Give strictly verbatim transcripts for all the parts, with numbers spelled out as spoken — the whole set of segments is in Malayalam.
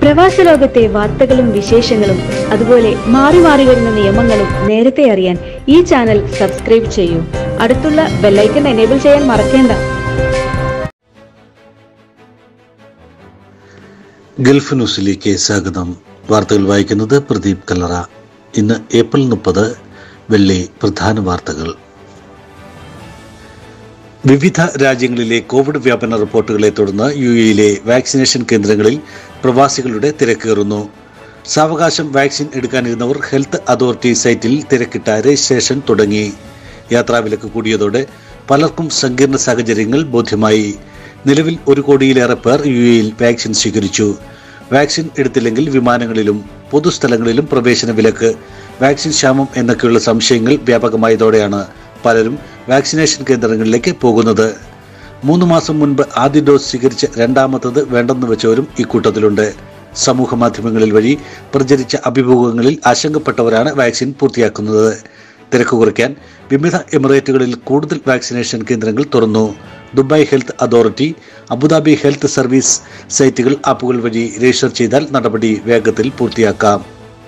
പ്രവാസ ലോകത്തെ വാർത്തകളും വിശേഷങ്ങളും അതുപോലെ മാറി മാറി വരുന്ന നിയമങ്ങളും നേരത്തെ അറിയാൻ ഈ ചാനൽ സബ്സ്ക്രൈബ് ചെയ്യൂ. അടുത്തുള്ള ബെല്ലൈക്കൺ എനേബിൾ ചെയ്യാൻ മറക്കേണ്ട. ഗൾഫ് ന്യൂസിലേക്ക് സ്വാഗതം. വാർത്തകൾ വായിക്കുന്നത് പ്രദീപ് കല്ലറ. ഇന്ന് ഏപ്രിൽ മുപ്പത് വെള്ളി. പ്രധാന വാർത്തകൾ. വിവിധ രാജ്യങ്ങളിലെ കോവിഡ് വ്യാപന റിപ്പോർട്ടുകളെ തുടർന്ന് യു എയിലെ വാക്സിനേഷൻ കേന്ദ്രങ്ങളിൽ പ്രവാസികളുടെ തിരക്കേറുന്നു. സാവകാശം വാക്സിൻ എടുക്കാനിരുന്നവർ ഹെൽത്ത് അതോറിറ്റി സൈറ്റിൽ തിരക്കിട്ട രജിസ്ട്രേഷൻ തുടങ്ങി. യാത്രാവിലക്ക് കൂടിയതോടെ പലർക്കും സങ്കീർണ സാഹചര്യങ്ങൾ ബോധ്യമായി. നിലവിൽ ഒരു കോടിയിലേറെ പേർ യു എയിൽ വാക്സിൻ സ്വീകരിച്ചു. വാക്സിൻ എടുത്തില്ലെങ്കിൽ വിമാനങ്ങളിലും പൊതുസ്ഥലങ്ങളിലും പ്രവേശന വിലക്ക്, വാക്സിൻ ക്ഷാമം എന്നൊക്കെയുള്ള സംശയങ്ങൾ വ്യാപകമായതോടെയാണ് പലരും വാക്സിനേഷൻ കേന്ദ്രങ്ങളിലേക്ക് പോകുന്നത്. മൂന്ന് മാസം മുൻപ് ആദ്യ ഡോസ് സ്വീകരിച്ച് രണ്ടാമത്തത് വേണ്ടെന്ന് വെച്ചവരും ഇക്കൂട്ടത്തിലുണ്ട്. സമൂഹ മാധ്യമങ്ങളിൽ വഴി പ്രചരിച്ച അഭിമുഖങ്ങളിൽ ആശങ്കപ്പെട്ടവരാണ് വാക്സിൻ പൂർത്തിയാക്കുന്നത്. തിരക്ക് കുറയ്ക്കാൻ വിവിധ എമിറേറ്റുകളിൽ കൂടുതൽ വാക്സിനേഷൻ കേന്ദ്രങ്ങൾ തുറന്നു. Dubai health authority, Abu Dhabi health service സൈറ്റുകൾ, ആപ്പുകൾ വഴി രജിസ്റ്റർ ചെയ്താൽ നടപടി വേഗത്തിൽ പൂർത്തിയാക്കാം.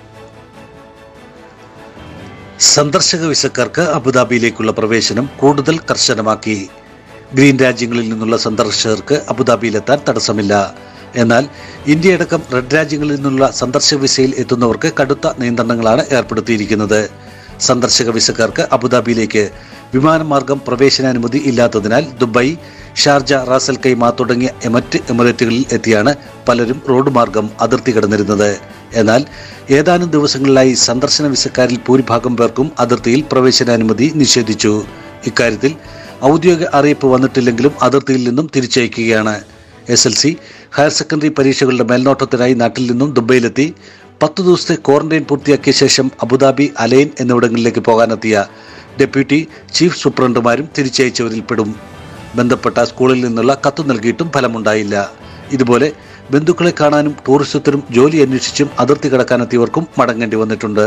സന്ദർശക വിസക്കാർക്ക് അബുദാബിയിലേക്കുള്ള പ്രവേശനം കൂടുതൽ കർശനമാക്കി. ഗ്രീൻ രാജ്യങ്ങളിൽ നിന്നുള്ള സന്ദർശകർക്ക് അബുദാബിയിലെത്താൻ തടസ്സമില്ല. എന്നാൽ ഇന്ത്യയടക്കം റെഡ് രാജ്യങ്ങളിൽ നിന്നുള്ള സന്ദർശക വിസയിൽ എത്തുന്നവർക്ക് കടുത്ത നിയന്ത്രണങ്ങളാണ് ഏർപ്പെടുത്തിയിരിക്കുന്നത്. സന്ദർശക വിസക്കാർക്ക് അബുദാബിയിലേക്ക് വിമാനമാർഗം പ്രവേശനാനുമതി ഇല്ലാത്തതിനാൽ ദുബായ്, ഷാർജ, റാസൽ കൈമ തുടങ്ങിയ മറ്റ് എമിറേറ്റുകളിൽ എത്തിയാണ് പലരും റോഡ് മാർഗം അതിർത്തി കടന്നിരുന്നത്. എന്നാൽ ഏതാനും ദിവസങ്ങളിലായി സന്ദർശന വിസക്കാരിൽ ഭൂരിഭാഗം പേർക്കും അതിർത്തിയിൽ പ്രവേശനാനുമതി നിഷേധിച്ചു. ഇക്കാര്യത്തിൽ ഔദ്യോഗിക അറിയിപ്പ് വന്നിട്ടില്ലെങ്കിലും അതിർത്തിയിൽ നിന്നും തിരിച്ചയക്കുകയാണ്. S L C, higher secondary പരീക്ഷകളുടെ മേൽനോട്ടത്തിനായി നാട്ടിൽ നിന്നും ദുബൈയിലെത്തി പത്തു ദിവസത്തെ ക്വാറന്റൈൻ പൂർത്തിയാക്കിയ ശേഷം അബുദാബി, അലൈൻ എന്നിവിടങ്ങളിലേക്ക് പോകാനെത്തിയ ഡെപ്യൂട്ടി ചീഫ് സൂപ്രണ്ടുമാരും തിരിച്ചയച്ചവരിൽ പെടും. ബന്ധപ്പെട്ട സ്കൂളിൽ നിന്നുള്ള കത്ത് നൽകിയിട്ടും ഫലമുണ്ടായില്ല. ഇതുപോലെ ബന്ധുക്കളെ കാണാനും ടൂറിസത്തിനും ജോലി അന്വേഷിച്ചും അതിർത്തി കടക്കാനെത്തിയവർക്കും മടങ്ങേണ്ടി വന്നിട്ടുണ്ട്.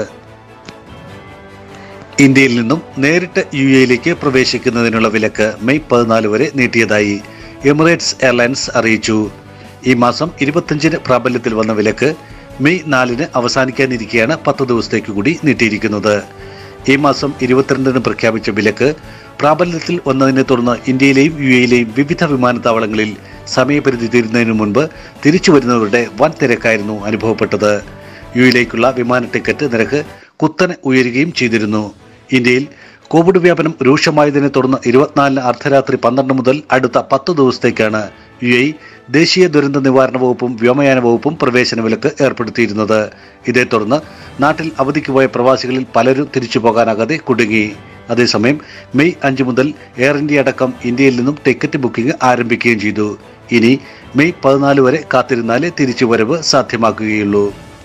ഇന്ത്യയിൽ നിന്നും നേരിട്ട് യു എയിലേക്ക് പ്രവേശിക്കുന്നതിനുള്ള വിലക്ക് മെയ് പതിനാല് വരെ നീട്ടിയതായി എമിറേറ്റ്സ് എയർലൈൻസ് അറിയിച്ചു. ഈ മാസം ഇരുപത്തിയഞ്ചിന് പ്രാബല്യത്തിൽ വന്ന വിലക്ക് മെയ് നാലിന് അവസാനിക്കാനിരിക്കെയാണ് പത്ത് ദിവസത്തേക്ക് കൂടി നീട്ടിയിരിക്കുന്നത്. ഈ മാസം ഇരുപത്തിരണ്ടിന് പ്രഖ്യാപിച്ച വിലക്ക് പ്രാബല്യത്തിൽ വന്നതിനെ തുടർന്ന് ഇന്ത്യയിലെയും യു എയിലെയും വിവിധ വിമാനത്താവളങ്ങളിൽ സമയപരിധി തീരുന്നതിനു മുൻപ് തിരിച്ചു വരുന്നവരുടെ വൻ തിരക്കായിരുന്നു അനുഭവപ്പെട്ടത്. യു എയിലേക്കുള്ള വിമാന ടിക്കറ്റ് നിരക്ക് കുത്തനെ ഉയരുകയും ചെയ്തിരുന്നു. ഇന്ത്യയിൽ കോവിഡ് വ്യാപനം രൂക്ഷമായതിനെ തുടർന്ന് ഇരുപത്തിനാലിന് അർദ്ധരാത്രി പന്ത്രണ്ട് മുതൽ അടുത്ത പത്ത് ദിവസത്തേക്കാണ് യു എ ദേശീയ ദുരന്ത നിവാരണ വകുപ്പും വ്യോമയാന വകുപ്പും പ്രവേശന വിലക്ക് ഏർപ്പെടുത്തിയിരുന്നത്. ഇതേ തുടർന്ന് നാട്ടിൽ അവധിക്ക് പോയ പ്രവാസികളിൽ പലരും തിരിച്ചു പോകാനാകാതെ കുടുങ്ങി. അതേസമയം മെയ് അഞ്ച് മുതൽ എയർ ഇന്ത്യ അടക്കം ഇന്ത്യയിൽ നിന്നും ടിക്കറ്റ് ബുക്കിംഗ് ആരംഭിക്കുകയും ചെയ്തു. ഇനി മെയ് പതിനാല് വരെ കാത്തിരുന്നാലേ തിരിച്ചുവരവ് സാധ്യമാക്കുകയുള്ളൂ.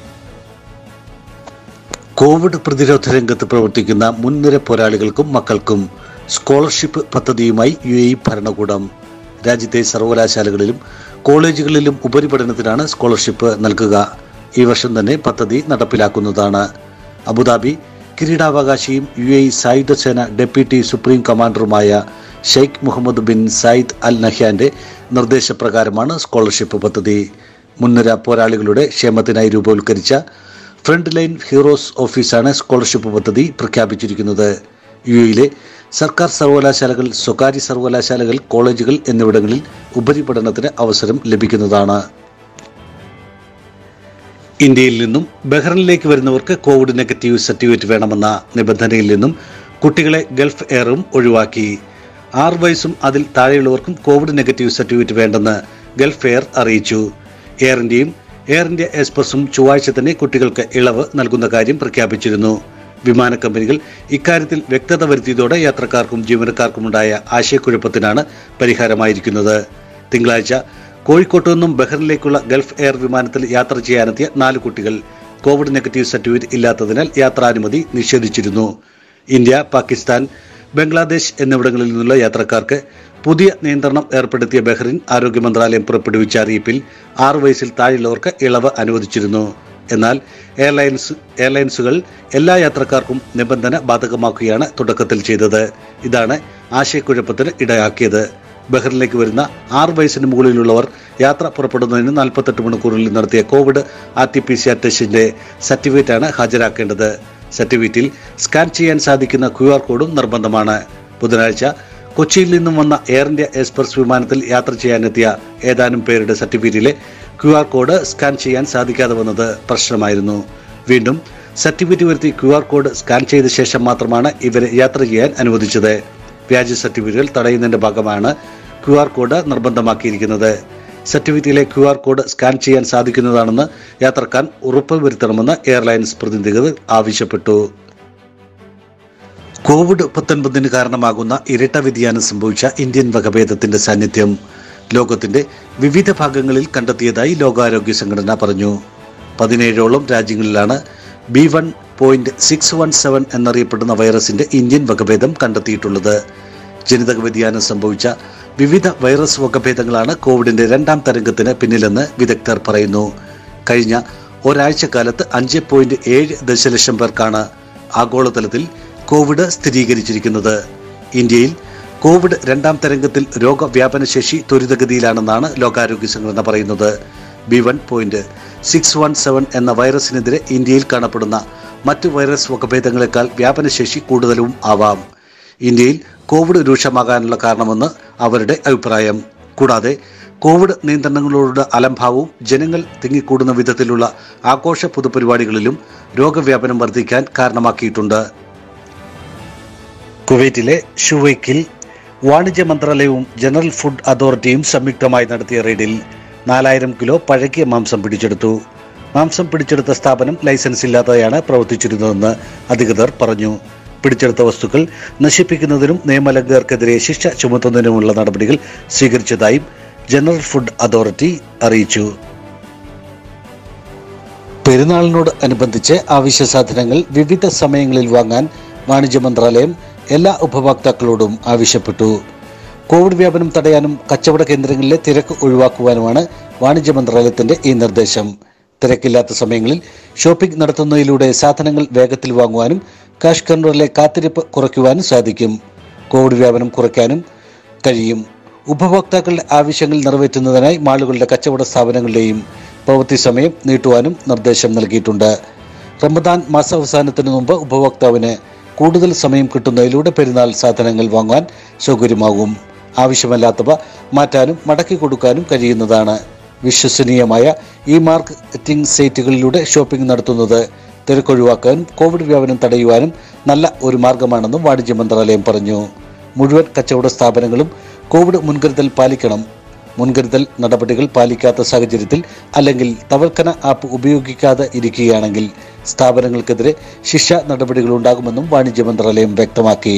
കോവിഡ് പ്രതിരോധ രംഗത്ത് പ്രവർത്തിക്കുന്ന മുൻനിര പോരാളികൾക്കും മക്കൾക്കും സ്കോളർഷിപ്പ് പദ്ധതിയുമായി യു എ ഭരണകൂടം. രാജ്യത്തെ സർവകലാശാലകളിലും കോളേജുകളിലും ഉപരിപഠനത്തിനാണ് സ്കോളർഷിപ്പ് നൽകുക. ഈ വർഷം തന്നെ പദ്ധതി നടപ്പിലാക്കുന്നതാണ്. അബുദാബി കിരീടാവകാശിയും യു എ സായുധ സേന ഡെപ്യൂട്ടി സുപ്രീം കമാൻഡറുമായ Sheikh Mohammed bin Zayed Al നഹ്യാന്റെ നിർദ്ദേശപ്രകാരമാണ് സ്കോളർഷിപ്പ് പദ്ധതി. മുൻനിര പോരാളികളുടെ ക്ഷേമത്തിനായി രൂപവത്കരിച്ച ഫ്രണ്ട് ലൈൻ ഹീറോസ് ഓഫീസാണ് സ്കോളർഷിപ്പ് പദ്ധതി പ്രഖ്യാപിച്ചിരിക്കുന്നത്. യു എയിലെ സർക്കാർ സർവകലാശാലകൾ, സ്വകാര്യ സർവകലാശാലകൾ, കോളേജുകൾ എന്നിവിടങ്ങളിൽ ഉപരിപഠനത്തിന് അവസരം ലഭിക്കുന്നതാണ്. ഇന്ത്യയിൽ നിന്നും ബഹ്റൈനിലേക്ക് വരുന്നവർക്ക് കോവിഡ് നെഗറ്റീവ് സർട്ടിഫിക്കറ്റ് വേണമെന്ന നിബന്ധനയിൽ നിന്നും കുട്ടികളെ ഗൾഫ് എയറും ഒഴിവാക്കി. ആറ് വയസ്സും അതിൽ താഴെയുള്ളവർക്കും കോവിഡ് നെഗറ്റീവ് സർട്ടിഫിക്കറ്റ് വേണ്ടെന്ന് ഗൾഫ് എയർ അറിയിച്ചു. എയർ ഇന്ത്യയും എയർ ഇന്ത്യ എക്സ്പ്രസും ചൊവ്വാഴ്ച തന്നെ കുട്ടികൾക്ക് ഇളവ് നൽകുന്ന കാര്യം പ്രഖ്യാപിച്ചിരുന്നു. വിമാന കമ്പനികൾ ഇക്കാര്യത്തിൽ വ്യക്തത വരുത്തിയതോടെ യാത്രക്കാർക്കും ജീവനക്കാർക്കുമുണ്ടായ ആശയക്കുഴപ്പത്തിനാണ് പരിഹാരമായിരിക്കുന്നത്. തിങ്കളാഴ്ച കോഴിക്കോട്ട് നിന്നും ബഹ്റിനിലേക്കുള്ള ഗൾഫ് എയർ വിമാനത്തിൽ യാത്ര ചെയ്യാനെത്തിയ നാല് കുട്ടികൾ കോവിഡ് നെഗറ്റീവ് സർട്ടിഫിക്കറ്റ് ഇല്ലാത്തതിനാൽ യാത്രാനുമതി നിഷേധിച്ചിരുന്നു. ഇന്ത്യ, പാകിസ്ഥാൻ, ബംഗ്ലാദേശ് എന്നിവിടങ്ങളിൽ നിന്നുള്ള യാത്രക്കാർക്ക് പുതിയ നിയന്ത്രണം ഏർപ്പെടുത്തിയ ബഹ്റിൻ ആരോഗ്യ മന്ത്രാലയം പുറപ്പെടുവിച്ച അറിയിപ്പിൽ ആറു വയസ്സിൽ താഴെയുള്ളവർക്ക് ഇളവ് അനുവദിച്ചിരുന്നു. എന്നാൽ എയർലൈൻസ് എയർലൈൻസുകൾ എല്ലാ യാത്രക്കാർക്കും നിബന്ധന ബാധകമാക്കുകയാണ് തുടക്കത്തിൽ ചെയ്തത്. ഇതാണ് ആശയക്കുഴപ്പത്തിന് ഇടയാക്കിയത്. ബഹ്റിനിലേക്ക് വരുന്ന ആറ് വയസ്സിന് മുകളിലുള്ളവർ യാത്ര പുറപ്പെടുന്നതിന് നാൽപ്പത്തെട്ട് മണിക്കൂറിൽ നടത്തിയ Covid R T P C R ടെസ്റ്റിന്റെ സർട്ടിഫിക്കറ്റാണ് ഹാജരാക്കേണ്ടത്. സർട്ടിഫിക്കറ്റിൽ സ്കാൻ ചെയ്യാൻ സാധിക്കുന്ന ക്യു ആർ കോഡും നിർബന്ധമാണ്. ബുധനാഴ്ച കൊച്ചിയിൽ നിന്നും വന്ന എയർ ഇന്ത്യ എക്സ്പ്രസ് വിമാനത്തിൽ യാത്ര ചെയ്യാനെത്തിയ ഏതാനും പേരുടെ സർട്ടിഫിക്കറ്റിലെ ക്യു ആർ കോഡ് സ്കാൻ ചെയ്യാൻ സാധിക്കാതെ വന്നത് പ്രശ്നമായിരുന്നു. വീണ്ടും സർട്ടിഫിക്കറ്റ് വരുത്തി ക്യു ആർ കോഡ് സ്കാൻ ചെയ്ത ശേഷം മാത്രമാണ് ഇവരെ യാത്ര ചെയ്യാൻ അനുവദിച്ചത്. വ്യാജ സർട്ടിഫിക്കറ്റുകൾ തടയുന്നതിന്റെ ഭാഗമാണ് ക്യു ആർ കോഡ് നിർബന്ധമാക്കിയിരിക്കുന്നത്. സർട്ടിഫിക്കറ്റിലെ ക്യു ആർ കോഡ് സ്കാൻ ചെയ്യാൻ സാധിക്കുന്നതാണെന്ന് യാത്രക്കാർ ഉറപ്പുവരുത്തണമെന്ന് എയർലൈൻസ് പ്രതിനിധികൾ ആവശ്യപ്പെട്ടു. കോവിഡ് പത്തൊൻപതിന് കാരണമാകുന്ന ഇരട്ട വ്യതിയാനം സംഭവിച്ച ഇന്ത്യൻ വകഭേദത്തിന്റെ സാന്നിധ്യം ലോകത്തിന്റെ വിവിധ ഭാഗങ്ങളിൽ കണ്ടെത്തിയതായി ലോകാരോഗ്യ സംഘടന പറഞ്ഞു. പതിനേഴോളം രാജ്യങ്ങളിലാണ് B one point six one seven എന്നറിയപ്പെടുന്ന വൈറസിന്റെ ഇന്ത്യൻ വകഭേദം കണ്ടെത്തിയിട്ടുള്ളത്. ജനിതക വ്യതിയാനം സംഭവിച്ച വിവിധ വൈറസ് വകഭേദങ്ങളാണ് കോവിഡിന്റെ രണ്ടാം തരംഗത്തിന് പിന്നിലെന്ന് വിദഗ്ധർ പറയുന്നു. കഴിഞ്ഞ ഒരാഴ്ചക്കാലത്ത് അഞ്ച് പോയിന്റ് ഏഴ് ദശലക്ഷം പേർക്കാണ് ആഗോളതലത്തിൽ കോവിഡ് സ്ഥിരീകരിച്ചിരിക്കുന്നത്. ഇന്ത്യയിൽ കോവിഡ് രണ്ടാം തരംഗത്തിൽ രോഗവ്യാപനശേഷി ത്വരിതഗതിയിലാണെന്നാണ് ലോകാരോഗ്യ സംഘടന പറയുന്നത്. B one point six one seven എന്ന വൈറസിനെതിരെ ഇന്ത്യയിൽ കാണപ്പെടുന്ന മറ്റു വൈറസ് വകഭേദങ്ങളെക്കാൾ വ്യാപനശേഷി കൂടുതലും ആവാം. ഇന്ത്യയിൽ കോവിഡ് രൂക്ഷമാകാനുള്ള കാരണമെന്ന് അവരുടെ അഭിപ്രായം. കൂടാതെ കോവിഡ് നിയന്ത്രണങ്ങളോടുള്ള അലംഭാവവും ജനങ്ങൾ തിങ്ങിക്കൂടുന്ന വിധത്തിലുള്ള ആഘോഷ പൊതുപരിപാടികളിലും രോഗവ്യാപനം വർദ്ധിക്കാൻ കാരണമാക്കിയിട്ടുണ്ട്. കുവൈറ്റിലെ ഷുവൈക്കിൽ വാണിജ്യ മന്ത്രാലയവും ജനറൽ ഫുഡ് അതോറിറ്റിയും സംയുക്തമായി നടത്തിയ റെയ്ഡിൽ നാലായിരം കിലോ പഴകിയ മാംസം പിടിച്ചെടുത്തു. മാംസം പിടിച്ചെടുത്ത സ്ഥാപനം ലൈസൻസ് ഇല്ലാതെയാണ് പ്രവർത്തിച്ചിരുന്നതെന്ന് അധികൃതർ പറഞ്ഞു. പിടിച്ചെടുത്ത വസ്തുക്കൾ നശിപ്പിക്കുന്നതിനും നിയമലംഘകർക്കെതിരെ ശിക്ഷ ചുമത്തുന്നതിനുമുള്ള നടപടികൾ സ്വീകരിച്ചതായും ജനറൽ ഫുഡ് അതോറിറ്റി അറിയിച്ചു. പെരുന്നാളിനോട് അനുബന്ധിച്ച് ആവശ്യ സാധനങ്ങൾ വിവിധ സമയങ്ങളിൽ വാങ്ങാൻ വാണിജ്യ മന്ത്രാലയം എല്ലാ ഉപഭോക്താക്കളോടും ആവശ്യപ്പെട്ടു. കോവിഡ് വ്യാപനം തടയാനും കച്ചവട കേന്ദ്രങ്ങളിലെ തിരക്ക് ഒഴിവാക്കുവാനുമാണ് വാണിജ്യ മന്ത്രാലയത്തിന്റെ ഈ നിർദ്ദേശം. തിരക്കില്ലാത്ത സമയങ്ങളിൽ ഷോപ്പിംഗ് നടത്തുന്നതിലൂടെ സാധനങ്ങൾ വേഗത്തിൽ വാങ്ങുവാനും കാഷ് കൗണ്ടറിലെ കാത്തിരിപ്പ് കുറയ്ക്കുവാനും സാധിക്കും. കോവിഡ് വ്യാപനം കുറയ്ക്കാനും കഴിയും. ഉപഭോക്താക്കളുടെ ആവശ്യങ്ങൾ നിറവേറ്റുന്നതിനായി മാളുകളുടെ കച്ചവട സ്ഥാപനങ്ങളുടെയും പ്രവൃത്തി സമയം നീട്ടുവാനും നിർദ്ദേശം നൽകിയിട്ടുണ്ട്. റമദാൻ മാസാവസാനത്തിനു മുമ്പ് ഉപഭോക്താവിന് കൂടുതൽ സമയം കിട്ടുന്നതിലൂടെ പെരുന്നാൾ സാധനങ്ങൾ വാങ്ങാൻ സൗകര്യമാകും. ആവശ്യമല്ലാത്തവ മാറ്റാനും മടക്കി കൊടുക്കാനും കഴിയുന്നതാണ്. വിശ്വസനീയമായ ഇ മാർക്കറ്റിംഗ് സൈറ്റുകളിലൂടെ ഷോപ്പിംഗ് നടത്തുന്നത് തിരക്കൊഴിവാക്കാനും കോവിഡ് വ്യാപനം തടയുവാനും നല്ല ഒരു മാർഗമാണെന്നും വാണിജ്യ മന്ത്രാലയം പറഞ്ഞു. മുഴുവൻ കച്ചവട സ്ഥാപനങ്ങളും കോവിഡ് മുൻകരുതൽ പാലിക്കണം. മുൻകരുതൽ നടപടികൾ പാലിക്കാത്ത സാഹചര്യത്തിൽ അല്ലെങ്കിൽ തവൽക്കന ആപ്പ് ഉപയോഗിക്കാതെ ഇരിക്കുകയാണെങ്കിൽ സ്ഥാപനങ്ങൾക്കെതിരെ ശിക്ഷാ നടപടികൾ ഉണ്ടാകുമെന്നും വാണിജ്യ മന്ത്രാലയം വ്യക്തമാക്കി.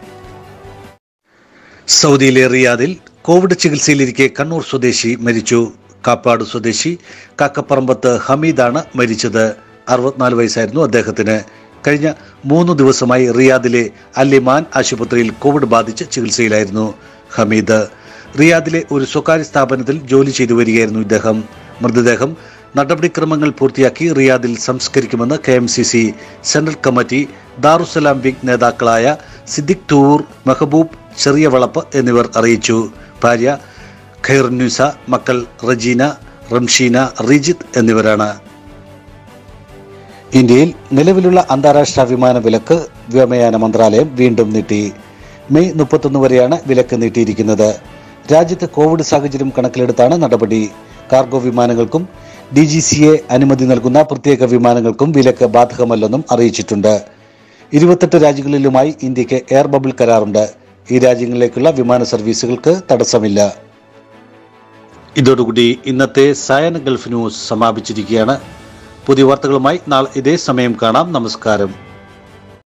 സൗദിയിലെ റിയാദിൽ കോവിഡ് ചികിത്സയിലിരിക്കെ കണ്ണൂർ സ്വദേശി മരിച്ചു. കാപ്പാട് സ്വദേശി കാക്കപ്പറമ്പത്ത് ഹമീദാണ് മരിച്ചത്. അറുപത്തിനാല് വയസ്സായിരുന്നു അദ്ദേഹത്തിന്. കഴിഞ്ഞ മൂന്ന് ദിവസമായി റിയാദിലെ അല്ലിമാൻ ആശുപത്രിയിൽ കോവിഡ് ബാധിച്ച് ചികിത്സയിലായിരുന്നു ഹമീദ്. റിയാദിലെ ഒരു സ്വകാര്യ സ്ഥാപനത്തിൽ ജോലി ചെയ്തു വരികയായിരുന്നു ഇദ്ദേഹം. മൃതദേഹം നടപടിക്രമങ്ങൾ പൂർത്തിയാക്കി റിയാദിൽ സംസ്കരിക്കുമെന്ന് K M C C central committee Darussalam wing നേതാക്കളായ സിദ്ദിഖ് തൂർ, മെഹബൂബ് ചെറിയ വളപ്പ് എന്നിവർ അറിയിച്ചു. ഭാര്യ ഖൈറുന്നീസ, മക്കൾ റജീന, റംഷീന, റിജിത്ത് എന്നിവരാണ്. ഇന്ത്യയിൽ നിലവിലുള്ള അന്താരാഷ്ട്ര വിമാന വിലക്ക് വ്യോമയാന മന്ത്രാലയം വീണ്ടും നീട്ടി. മെയ് മുപ്പത്തൊന്ന് വരെയാണ് വിലക്ക് നീട്ടിയിരിക്കുന്നത്. രാജ്യത്ത് കോവിഡ് സാഹചര്യം കണക്കിലെടുത്താണ് നടപടി. കാർഗോ വിമാനങ്ങൾക്കും ഡി ജി സി എ അനുമതി നൽകുന്ന പ്രത്യേക വിമാനങ്ങൾക്കും വിലക്ക് ബാധകമല്ലെന്നും അറിയിച്ചിട്ടുണ്ട്. ഇരുപത്തെട്ട് രാജ്യങ്ങളിലുമായി ഇന്ത്യക്ക് എയർ ബബിൾ കരാറുണ്ട്. ഈ രാജ്യങ്ങളിലേക്കുള്ള വിമാന സർവീസുകൾക്ക് തടസ്സമില്ല. ഇതോടുകൂടി ഇന്നത്തെ സായാഹ്ന ഗൾഫ് ന്യൂസ് സമാപിച്ചിരിക്കുകയാണ്. പുതിയ വാർത്തകളുമായി നാളെ ഇതേ സമയം കാണാം. നമസ്കാരം.